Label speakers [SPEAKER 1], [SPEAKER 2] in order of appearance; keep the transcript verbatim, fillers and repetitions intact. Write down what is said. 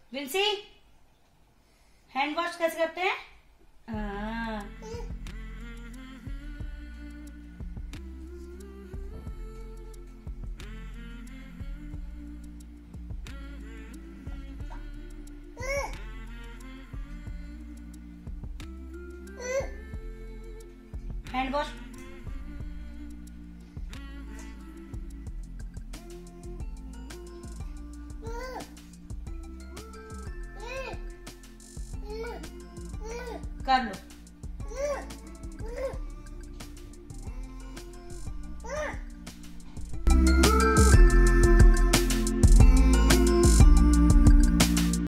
[SPEAKER 1] Vinci, hand wash कैसे करते हैं? हाँ। Hand wash. कर लो।